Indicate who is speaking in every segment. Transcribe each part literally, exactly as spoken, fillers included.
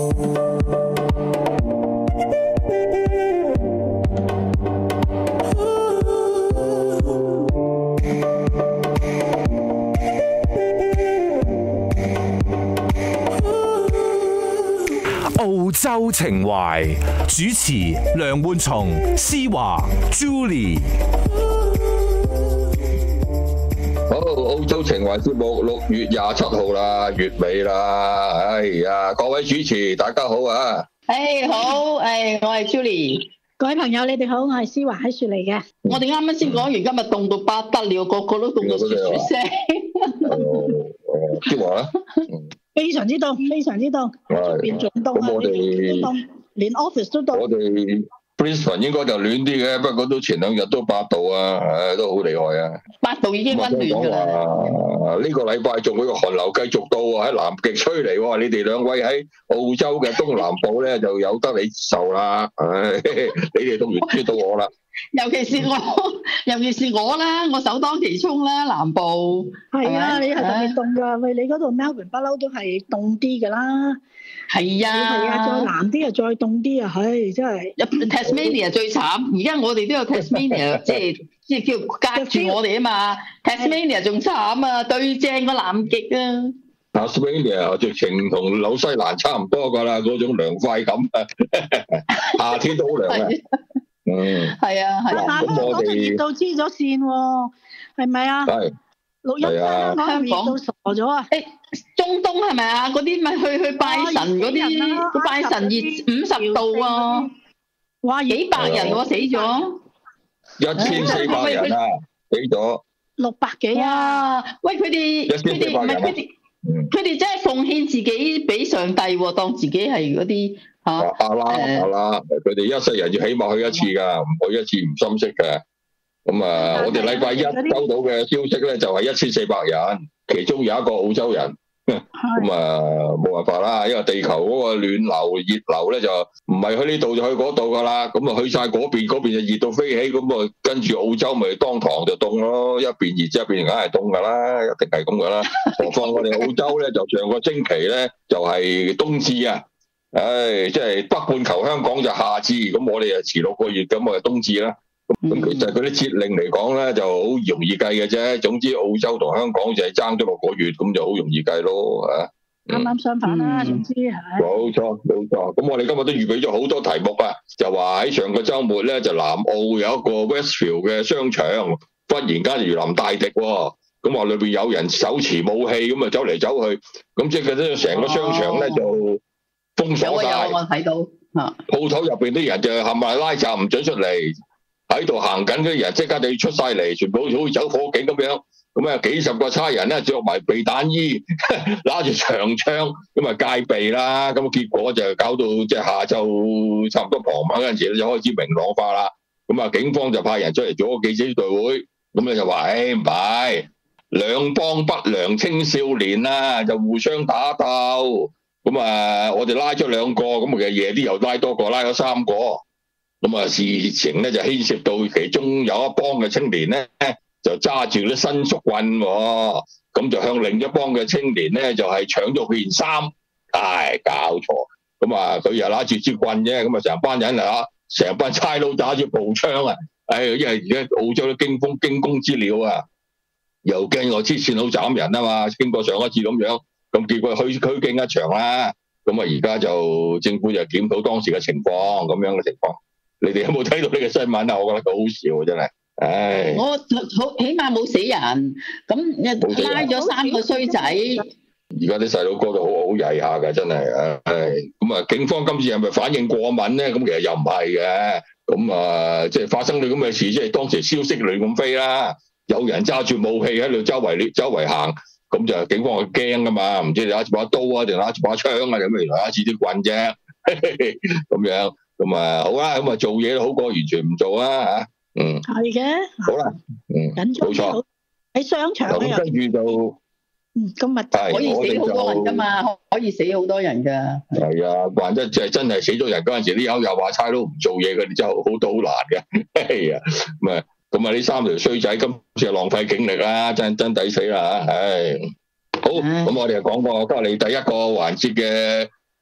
Speaker 1: 澳洲情懷主持梁冠松、施華、Julie。
Speaker 2: 好，澳洲情懷節目六月廿七號啦，月尾啦，哎呀，各位主持大家好啊！
Speaker 3: 誒、hey, 好，誒我係 Julie，
Speaker 4: 各位朋友你哋好，我係施華喺雪梨嘅。
Speaker 3: 我哋啱啱先講完，今日凍到不得了，個個都凍到雪雪聲。
Speaker 2: 哦，施華咧？
Speaker 4: 非常之凍，非常之凍，出邊仲凍啊！
Speaker 2: 我哋
Speaker 4: 凍，連 office 都凍。
Speaker 2: 我哋 Brisbane 應該就暖啲嘅，不過都前兩日都八度啊，唉，都好厲害啊！
Speaker 3: 八度已經溫暖㗎啦。
Speaker 2: 呢個禮拜仲會個寒流繼續到喎，喺南極吹嚟喎。你哋兩位喺澳洲嘅東南部咧，就有得你受啦。唉，你哋都唔知到我啦。
Speaker 3: 尤其是我，尤其是我啦，我首當其衝啦，南部。
Speaker 4: 係啊，你係特別凍㗎。喂，你嗰度 Melbourne 不嬲都係凍啲㗎啦。
Speaker 3: 係啊。
Speaker 4: 係啊，再南啲啊，再凍啲啊，唉，真係。
Speaker 3: Tasmania 最慘，而家我哋都有 Tasmania， 即係即係叫隔住我哋啊嘛。Tasmania 仲慘啊，對正個南極啊。
Speaker 2: Tasmania 直情同紐西蘭差唔多㗎啦，嗰種涼快感啊，夏天都好涼嘅。嗯，
Speaker 3: 係啊，係啊。
Speaker 4: 咁我哋熱到黐咗線喎，係咪啊？
Speaker 2: 係。
Speaker 4: 錄音啊，香港熱到傻咗啊！
Speaker 3: 誒，中東係咪啊？嗰啲咪去去拜神嗰啲，拜神熱五十度啊！哇，幾百人喎死咗，
Speaker 2: 一千四百人啊，死咗
Speaker 4: 六百幾啊！
Speaker 3: 喂，佢哋佢哋唔係佢哋，佢哋真係奉獻自己俾上帝喎，當自己係嗰啲嚇
Speaker 2: 阿拉阿拉，佢哋一世人要起碼去一次㗎，唔去一次唔心息嘅。咁啊，我哋禮拜一收到嘅消息咧，就係一千四百人，其中有一個澳洲人。咁啊，冇辦法啦，因為地球嗰個暖流熱流咧，就唔係去呢度就去嗰度噶啦。咁啊，去晒嗰邊，嗰邊就熱到飛起，咁啊，跟住澳洲咪當堂就凍咯，一邊熱一邊梗係凍噶啦，一定係咁噶啦。何況我哋澳洲咧，就上個星期咧就係冬至啊，唉，即係北半球香港就夏至，咁我哋就遲六個月，咁我就冬至啦。咁其實嗰啲節令嚟講咧，就好容易計嘅啫。總之澳洲同香港就係爭咗六個月，咁就好容易計咯嚇。
Speaker 4: 啱啱相反啦，總之係。冇
Speaker 2: 錯冇錯。咁我哋今日都預備咗好多題目啊，就話喺上個週末咧，就南澳有一個 Westfield 嘅商場，忽然間如臨大敵喎。咁話裏邊有人手持武器，咁啊走嚟走去，咁即係咧成個商場咧就封鎖晒。
Speaker 3: 有啊有，我睇到嚇。
Speaker 2: 鋪頭入邊啲人就冚埋拉閘，唔準出嚟。喺度行緊嗰啲人即刻就出晒嚟，全部好似走火警咁樣。咁啊，幾十個差人咧着埋避彈衣，拿住長槍，咁啊戒備啦。咁結果就搞到即係下晝差唔多傍晚嗰陣時咧，就開始明朗化啦。咁啊，警方就派人出嚟做個記者隊會，咁咧就話：誒唔係兩幫不良青少年啦，就互相打鬥。咁啊，我哋拉咗兩個，咁其實夜啲又拉多個，拉咗三個。咁啊，事情咧就牽涉到其中有一幫嘅青年咧，就揸住啲伸縮棍，咁就向另一幫嘅青年咧就係搶咗佢件衫，唉，搞錯，咁啊佢又攞住支棍啫，咁啊成班人啊，成班差佬打住步槍啊，唉，因為而家澳洲都驚風驚弓之鳥啊，又驚我黐線佬斬人啊嘛，經過上一次咁樣，咁結果虛虛驚一場啦，咁啊而家就政府就檢討當時嘅情況，咁樣嘅情況。你哋有冇睇到呢個新聞啊？我覺得佢好笑啊，真係，唉！
Speaker 3: 我好起碼冇死人，咁拉咗三個衰仔。
Speaker 2: 而家啲細佬哥都好好曳下㗎，真係，唉！咁啊，警方今次係咪反應過敏咧？咁其實又唔係嘅，咁啊，即係發生咗咁嘅事，即係當時消息亂咁飛啦，有人揸住武器喺度周圍周圍行，咁就警方係驚㗎嘛，唔知你攞住把刀啊，定攞住把槍啊，定咩？原來攞住啲棍啫，咁樣。咁啊，好啦，咁啊做嘢都好過完全唔做啊嚇，嗯，
Speaker 4: 係嘅，
Speaker 2: 好啦，嗯，冇錯，
Speaker 4: 喺商場咧又
Speaker 2: 跟住就，
Speaker 4: 嗯，今日
Speaker 3: 可以死好多人㗎嘛，可以死好多人㗎。係
Speaker 2: 啊，或者即係真係死咗人嗰陣時，啲友又話差佬唔做嘢，佢哋真係好到好難嘅，係啊，咁啊，咁啊呢三條衰仔今次係浪費警力啦，真真抵死啦嚇，唉，好，咁我哋就講過今日你第一個環節嘅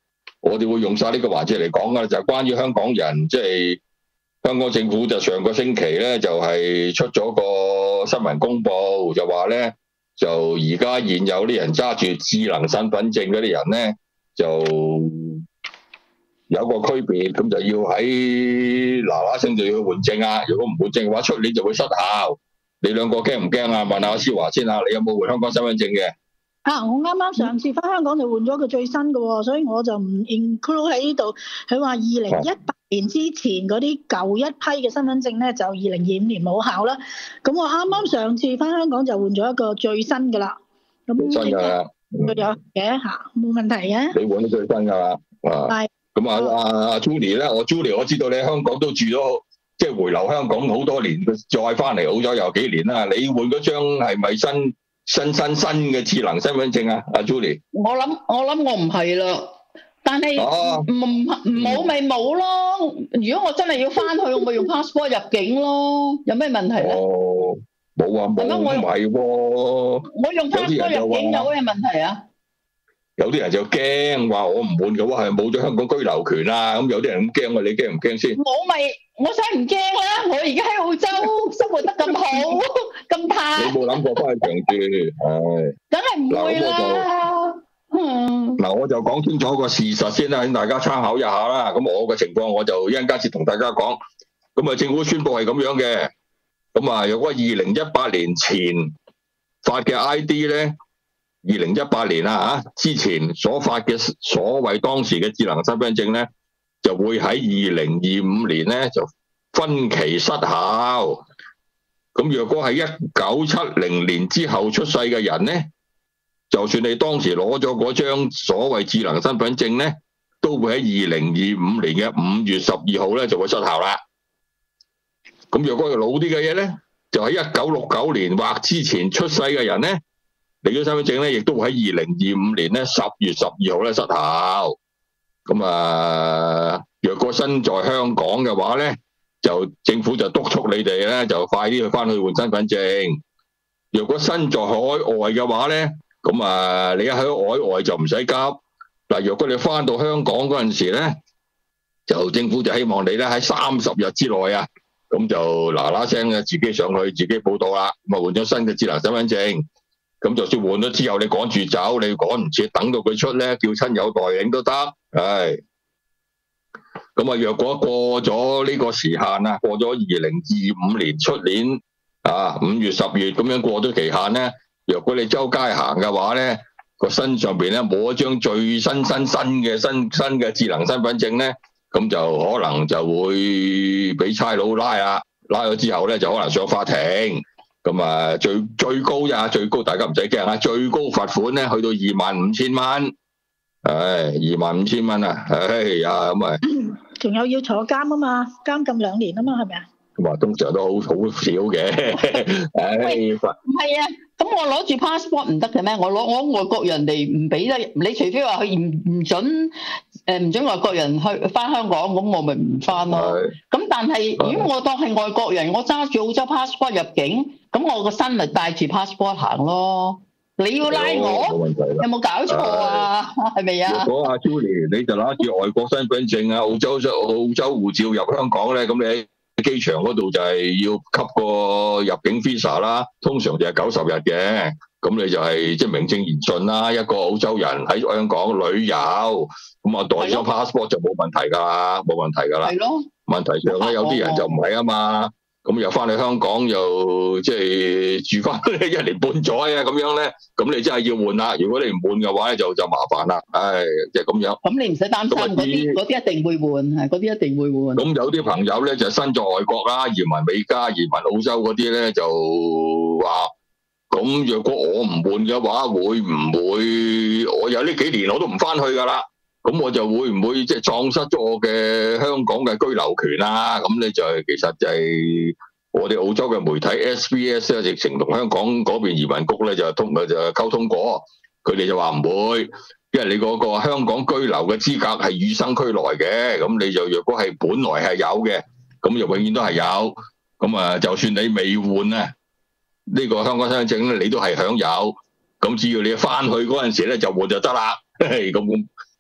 Speaker 2: 我哋會用晒呢個環節嚟講噶啦，就係關於香港人，即係香港政府就上個星期咧就係出咗個新聞公佈，就話咧就而家現有啲人揸住智能身份證嗰啲人咧就有個區別，咁就要喺嗱嗱聲就要換證啊！如果唔換證嘅話，出年就會失效。你兩個驚唔驚啊？問下思華先啊，你有冇換香港身份證嘅？
Speaker 4: 啊！我啱啱上次翻香港就換咗個最新嘅喎，所以我就唔 include 喺呢度。佢話二零一八年之前嗰啲舊一批嘅身份證咧，就二零二五年冇效啦。咁我啱啱上次翻香港就換咗一個最新嘅啦。咁
Speaker 2: 新㗎啦，
Speaker 4: 佢有嘅嚇，冇問題嘅。
Speaker 2: 你換咗最新㗎啦，啊！
Speaker 4: 係。
Speaker 2: 咁啊，阿阿 Julie 咧，我 Julie 我知道你喺香港都住咗，即係回流香港好多年，再翻嚟澳洲又幾年啦。你換嗰張係咪新？新新新嘅智能身份證啊，阿 Julie。
Speaker 3: 我諗我諗我唔係啦，但係唔唔冇咪冇咯。如果我真係要翻去，我咪用 passport 入境咯。有咩問題咧？
Speaker 2: 哦，冇啊，冇唔係喎。
Speaker 3: 我用 passport 入境有咩問題啊？
Speaker 2: 有啲人就驚話我唔換嘅話係冇咗香港居留權啊！咁有啲人咁驚啊，你驚唔驚先？
Speaker 3: 我咪我使唔驚啦！我而家喺澳洲生活得咁好，咁怕。
Speaker 2: 你冇諗過翻去長住？係。梗
Speaker 3: 係唔會啦。嗯。
Speaker 2: 嗱，我就講清楚個事實先啦，請大家參考一下啦。咁我嘅情況我就一陣間先同大家講。咁啊，政府宣布係咁樣嘅。咁啊，如果二零一八年前發嘅 I D 咧。二零一八年啊，嚇之前所發嘅所謂當時嘅智能身份證咧，就會喺二零二五年咧就分期失效。咁若果係一九七零年之後出世嘅人咧，就算你當時攞咗嗰張所謂智能身份證咧，都會喺二零二五年嘅五月十二號咧就會失效啦。咁若果係老啲嘅嘢咧，就喺一九六九年或之前出世嘅人咧，你嘅身份證咧，亦都會喺二零二五年咧十月十二號咧失效。咁啊，若果身在香港嘅話咧，就政府就督促你哋咧，就快啲去翻去換身份證。若果身在海外嘅話咧，咁啊，你喺海外就唔使急。嗱，若果你翻到香港嗰陣時咧，就政府就希望你咧喺三十日之內啊，咁就嗱嗱聲嘅自己上去自己報到啦，咁啊換咗新嘅智能身份證。咁就算換咗之後，你趕住走，你趕唔切，等到佢出咧，叫親友代領都得。係。咁啊，若果過咗呢個時限啊，過咗二零二五年出年啊五月十月咁樣過咗期限咧，若果你周街行嘅話咧，個身上邊咧冇一張最新新新嘅新新嘅智能身份證咧，咁就可能就會俾差佬拉啦，拉咗之後咧就可能上法庭。咁啊，最最高呀，最高大家唔使驚啊！最高罰款咧，去到二萬五千蚊，唉，二萬五千蚊啊，唉呀，咁啊，
Speaker 4: 仲有要坐監啊嘛，監禁兩年啊嘛，係咪啊？
Speaker 2: 咁啊，通常都好好少嘅，唉，
Speaker 3: 唔係啊，咁我攞住 passport 唔得嘅咩？我攞我外國人哋唔俾得，你除非話佢唔唔準誒唔準外國人去翻香港，咁我咪唔翻咯。咁但係如果我當係外國人，我揸住澳洲 passport 入境。咁我個身咪帶住 passport 行咯，你要拉我，有冇搞錯啊？係咪啊？
Speaker 2: 如果阿 Julie 你就攞住外國身份證啊、澳洲澳洲護照入香港咧，咁你喺機場嗰度就係要給個入境 visa 啦，通常就係九十日嘅，咁你就係即係名正言順啦，一個澳洲人喺香港旅遊，咁啊帶張 passport 就冇問題㗎啦，冇問題㗎啦。係咯。問題上咧，有啲人就唔係啊嘛。咁又翻嚟香港又即係住翻一年半載啊，咁樣咧，咁你真係要換啦。如果你唔換嘅話咧，就就麻煩啦。唉，即係咁樣。
Speaker 3: 咁你唔使擔心，嗰啲嗰啲一定會換，係嗰啲一定會換。
Speaker 2: 咁有啲朋友咧就身在外國啦，移民美加、移民澳洲嗰啲咧就話：咁若果我唔換嘅話，會唔會我有呢幾年我都唔翻去㗎啦？咁我就會唔會即係喪失咗我嘅香港嘅居留權啊？咁你就係其實就係我哋澳洲嘅媒體 S B S 咧，直情同香港嗰邊移民局咧就通就溝通過，佢哋就話唔會，因為你嗰個香港居留嘅資格係與生俱來嘅，咁你就若果係本來係有嘅，咁就永遠都係有。咁啊，就算你未換啊，呢個香港身份證咧，你都係享有。咁只要你翻去嗰陣時咧就換就得啦。咁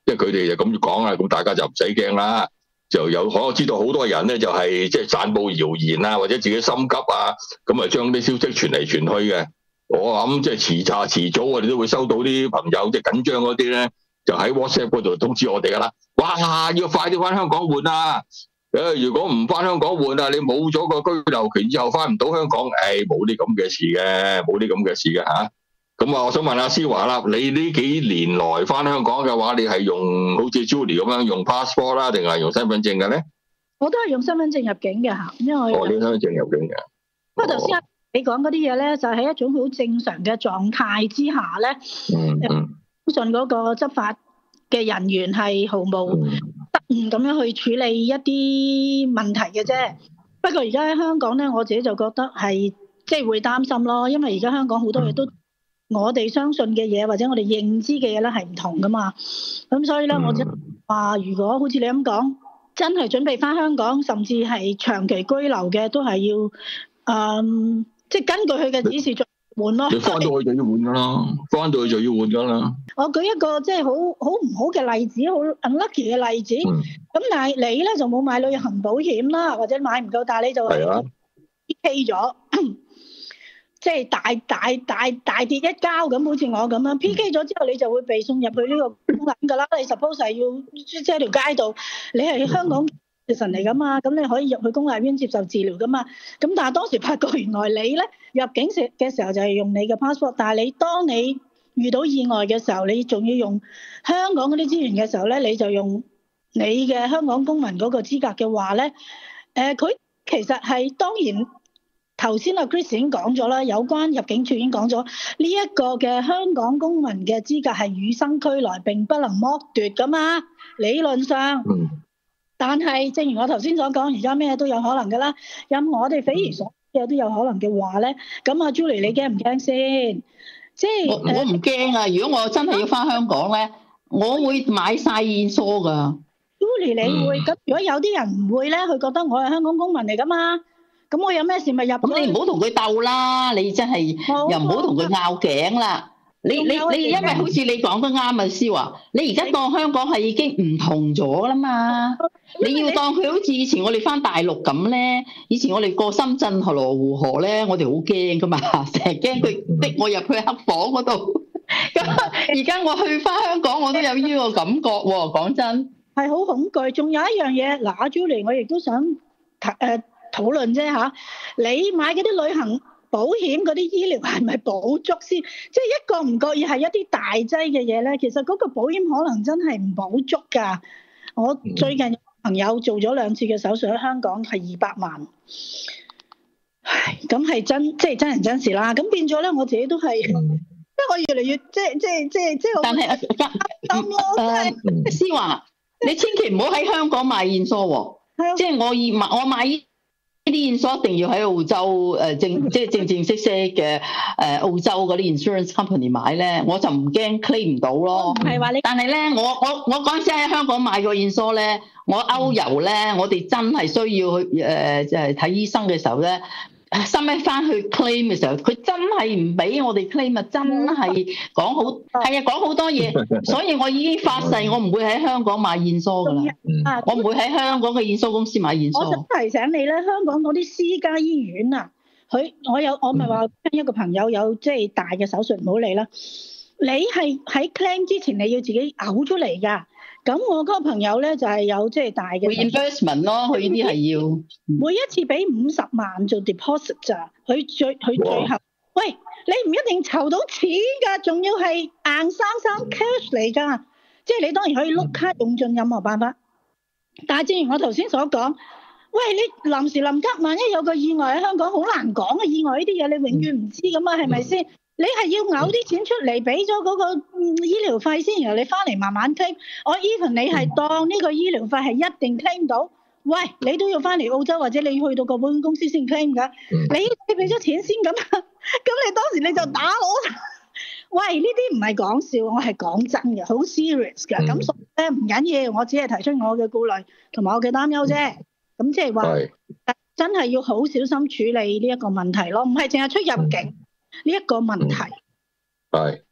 Speaker 2: 因為佢哋就咁講啦，咁大家就唔使驚啦。就有可能知道好多人咧就係即係散佈謠言啊，或者自己心急啊，咁啊將啲消息傳嚟傳去嘅。我諗即係遲查遲早，我哋都會收到啲朋友即係緊張嗰啲咧，就喺 WhatsApp 嗰度通知我哋噶啦。哇！要快啲翻香港換啊！誒，如果唔翻香港換啊，你冇咗個居留權，以後翻唔到香港，誒冇啲咁嘅事嘅，冇啲咁嘅事嘅嚇。咁啊，我想問阿思華啦，你呢幾年來翻香港嘅話，你係用好似 Julie 咁樣用 passport 啦，定係用身份證嘅咧？
Speaker 4: 我都係用身份證入境嘅嚇，因為
Speaker 2: 我用身份證入境嘅。
Speaker 4: 不過頭先你講嗰啲嘢咧，就係一種好正常嘅狀態之下咧，
Speaker 2: 嗯嗯，
Speaker 4: 相信嗰個執法嘅人員係毫無得誤咁樣去處理一啲問題嘅啫。不過而家喺香港咧，我自己就覺得係即係會擔心咯，因為而家香港好多嘢都我哋相信嘅嘢或者我哋認知嘅嘢咧係唔同噶嘛。咁所以咧，我就話如果好似你咁講，真係準備翻香港，甚至係長期居留嘅，都係要嗯。即係根據佢嘅指示再換咯。你翻到去就要換噶啦，翻到去就要換噶啦。我舉一個即係好好唔好嘅例子，好 unlucky 嘅例子。咁、嗯、但係你咧就冇買旅行保險啦，或者買唔夠，但係你就係啊 P K 咗，即係大大大大跌一跤咁，好似我咁樣 P K 咗之後，你就會被送入去呢個公立㗎啦。你 suppose 係要即係條街度，你係香港神嚟噶嘛，咁你可以入去公立醫院接受治療噶嘛。咁但係當時發覺原來你咧入境時嘅時候就係用你嘅 passport， 但係你當你遇到意外嘅時候，你仲要用香港嗰啲資源嘅時候咧，你就用你嘅香港公民嗰個資格嘅話咧，誒、呃、佢其實係當然頭先阿 Chris 已經講咗啦，有關入境處已經講咗呢一個嘅香港公民嘅資格係與生俱來並不能剝奪噶嘛，理論上。嗯。但係，正如我頭先所講，而家咩都有可能㗎啦。任何我哋匪夷所思嘅都有可能嘅話咧，咁阿 Julie 你驚唔驚先？即係
Speaker 3: 我我唔驚啊！如果我真係要翻香港咧，我會買晒現疏㗎。
Speaker 4: Julie 你會咁？如果有啲人唔會咧，佢覺得我係香港公民嚟㗎嘛？咁我有咩事咪入？
Speaker 3: 咁你唔好同佢鬥啦！你真係又唔好同佢拗頸啦！你你你，因為好似你講得啱啊，思華，你而家當香港係已經唔同咗啦嘛，你要當佢好似以前我哋翻大陸咁咧，以前我哋過深圳河羅湖河咧，我哋好驚噶嘛，成日驚佢逼我入去黑房嗰度。咁而家我去翻香港，我都有呢個感覺喎，講真
Speaker 4: 係好恐懼。仲有一樣嘢，嗱阿 Julie，我亦都想誒討論啫嚇，你買嗰啲旅行保險嗰啲醫療係咪保足先？即係一個唔覺意係一啲大劑嘅嘢咧，其實嗰個保險可能真係唔保足㗎。我最近有朋友做咗兩次嘅手術喺香港，係二百萬。唉，咁係真，即係真人真事啦。咁變咗咧，我自己都係，即係我越嚟越即係即係即係即係。但係擔心咯，真係。
Speaker 3: 思華，你千祈唔好喺香港買現疏喎。係啊。即係我要買，我買呢啲現疏一定要喺澳洲誒正即係正正式式嘅誒澳洲嗰啲 insurance company 買咧，我就唔驚 claim 唔到咯。
Speaker 4: 係話你，
Speaker 3: 但係咧，我我我嗰陣時喺香港買個現疏咧，我歐遊咧，我哋真係需要去誒即係睇醫生嘅時候咧。收尾翻去 claim 嘅時候，佢真係唔俾我哋 claim 啊！真係講好係啊，講好多嘢，所以我已經發誓，我唔會喺香港買現疏噶啦。我唔會喺香港嘅現疏公司買現疏。
Speaker 4: 我想提醒你咧，香港嗰啲私家醫院啊，佢我有我咪話一個朋友有即係大嘅手術，唔好理啦。你係喺 claim 之前，你要自己嘔出嚟㗎。咁我嗰個朋友咧就係、是、有即係大嘅
Speaker 3: investment 咯，佢呢啲係要
Speaker 4: 每一次俾五十萬做 deposit 咋，佢最佢最後，喂，你唔一定籌到錢㗎，仲要係硬生生 cash 嚟㗎，即係你當然可以碌卡用盡任何辦法，但係正如我頭先所講，喂，你臨時臨急，萬一有個意外喺香港，好難講嘅意外呢啲嘢，你永遠唔知㗎嘛，係咪先？你係要嘔啲錢出嚟俾咗嗰個醫療費先，然後你翻嚟慢慢 claim。我 even 你係當呢個醫療費係一定 claim 到，喂，你都要翻嚟澳洲或者你去到個保險公司先 claim 㗎。你你俾咗錢先咁，咁你當時你就打我。喂，呢啲唔係講笑，我係講真嘅，好 serious 㗎。咁所以咧唔緊要，我只係提出我嘅顧慮同埋我嘅擔憂啫。咁即係話真係要好小心處理呢一個問題咯，唔係淨係出入境。呢一個問題
Speaker 2: 係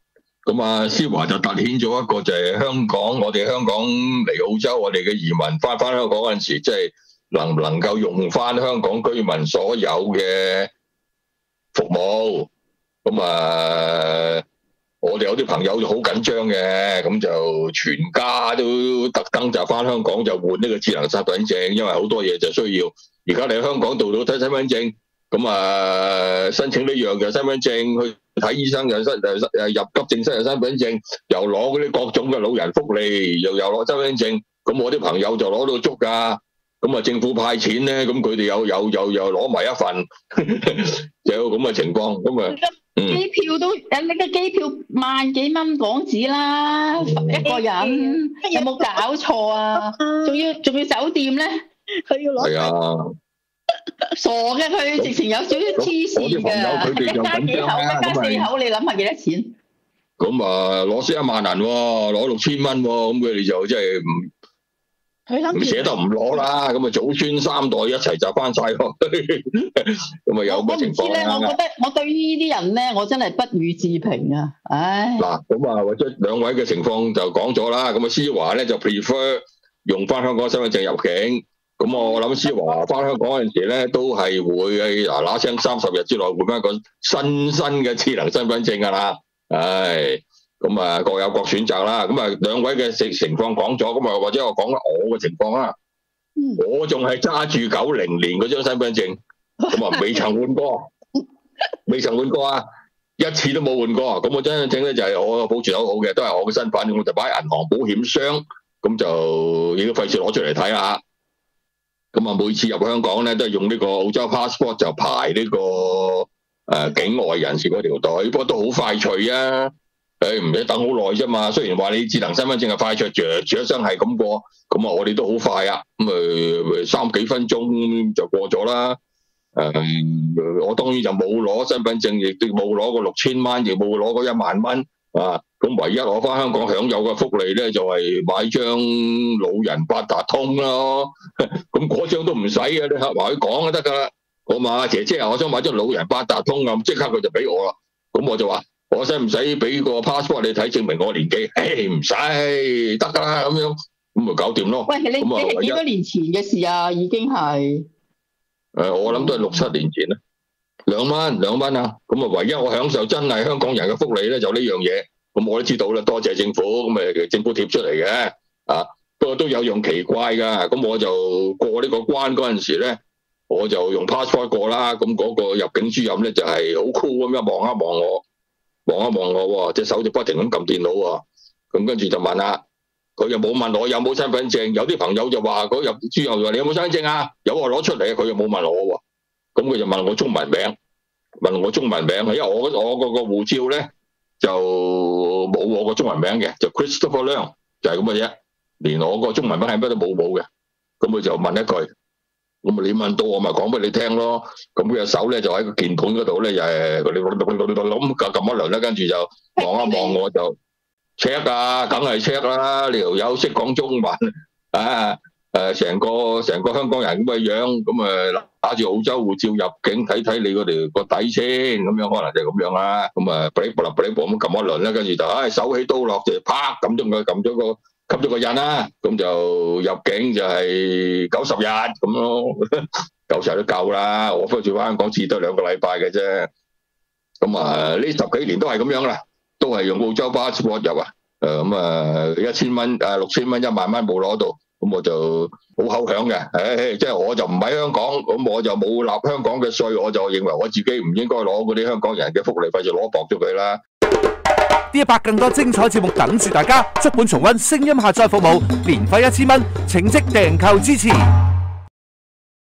Speaker 2: 咁啊，思華就突顯咗一個就係香港，我哋香港嚟澳洲，我哋嘅移民翻翻香港嗰陣時，即係能唔能夠用翻香港居民所有嘅服務？咁啊，我哋有啲朋友就好緊張嘅，咁就全家都特登就翻香港就換呢個智能身份證，因為好多嘢就需要。而家你喺香港度到睇身份證，咁啊申請呢樣嘅身份證去。睇醫生又身誒誒入急症室又身份證，又攞嗰啲各種嘅老人福利，又又攞身份證。咁我啲朋友就攞到足㗎。咁啊政府派錢咧，咁佢哋又又又又攞埋一份，就有咁嘅情況。咁啊，
Speaker 3: 機票都誒，你嘅機票萬幾蚊港紙啦，一個人有冇搞錯啊？仲要仲要酒店咧，
Speaker 4: 佢要攞。
Speaker 2: 係啊。
Speaker 3: 傻嘅佢，直情有少少黐線嘅，一家幾口，一家四口，你諗下幾多錢？
Speaker 2: 咁啊，攞先一萬銀喎，攞六千蚊喎，咁佢哋就即係唔，唔捨得唔攞啦。咁啊，祖孫三代一齊就翻晒咯。咁啊，有個情況啦。
Speaker 3: 我唔知咧，我覺得我對於呢啲人咧，我真係不予置評啊！唉。嗱，
Speaker 2: 咁啊，或者兩位嘅情況就講咗啦。咁啊，思華咧就 prefer 用翻香港身份證入境。咁我諗思華翻香港嗰陣時咧，都係會嗱嗱聲三十日之內換翻個新新嘅智能身份證噶啦。唉，咁啊各有各選擇啦。咁啊兩位嘅情情況講咗，咁啊或者我講下我嘅情況啦。我仲係揸住九零年嗰張身份證，咁啊未曾換過，未曾換過啊，一次都冇換過。咁我身份證咧就係我保存得好好嘅，都係我嘅身份，我就擺喺銀行保險箱，咁就已經費事攞出嚟睇啦。咁啊，每次入香港咧，都係用呢個澳洲 passport 就排呢、這個誒、呃、境外人士嗰條隊，不過都好快脆啊！誒唔使等好耐啫嘛。雖然話你智能身份證係快脆，著住一聲係咁過，咁啊我哋都好快啊。咁啊三幾分鐘就過咗啦。誒、呃，我當然就冇攞身份證，亦都冇攞過六千蚊，亦冇攞過一萬蚊啊。咁唯一我翻香港享有嘅福利咧，就係、是、買張老人八達通咯。咁嗰張都唔使嘅，你話佢講就得噶啦。我話姐姐啊，我想買張老人八達通咁，即刻佢就俾我啦。咁我就話，我使唔使俾個 passport 你睇，證明我年紀？誒唔使，得噶啦咁樣，咁咪搞掂咯。
Speaker 3: 喂，你你係幾多年前嘅事啊？已經係
Speaker 2: 誒，我諗都係六七年前啦。兩蚊兩蚊啊！咁啊，唯一我享受真係香港人嘅福利咧，就呢樣嘢。咁我都知道啦，多謝政府，咁誒政府貼出嚟嘅，啊，不過都有樣奇怪㗎，咁我就過呢個關嗰陣時咧，我就用 passport 過啦，咁嗰個入境主任咧就係好 cool 咁樣望一望我，望一望我喎，隻手就不停咁撳電腦喎，咁跟住就問啦，佢又冇問我有冇身份證，有啲朋友就話嗰入主任話你有冇身份證啊？有啊，攞出嚟，佢又冇問我喎，咁佢就問我中文名，問我中文名，因為我我嗰個護照咧。就冇我個中文名嘅，就 Christopher Leung 就係咁嘅啫，連我個中文名係乜都冇冇嘅。咁佢就問一句，咁你問到我咪講俾你聽咯。咁佢隻手咧就喺個鍵盤嗰度咧，又係咁撳一輪咧，跟住就望一望我就 check 啊，梗係 check 啦。你條友識講中文啊，誒成個成個香港人咁嘅樣，咁誒打住澳洲護照入境睇睇你嗰條個底先，咁樣可能就係咁樣啦。咁啊，嗶哩啵啦嗶哩啵咁撳一輪啦，跟住就唉手起刀落就啪撳咗佢撳咗個撳咗個印啦，咁就入境就係九十日咁咯，九十日都夠啦。我翻住翻香港至多兩個禮拜嘅啫。咁啊呢十幾年都係咁樣啦，都係用澳洲 passport 入啊。誒咁啊一千蚊誒六千蚊一萬蚊冇攞到。咁我就好口響嘅，誒，即係我就唔喺香港，咁我就冇納香港嘅稅，我就認為我自己唔應該攞嗰啲香港人嘅福利費，就攞薄咗佢啦。
Speaker 1: 呢一百更多精彩節目等住大家，足本重溫聲音下載服務，年費一千蚊，請即訂購支持。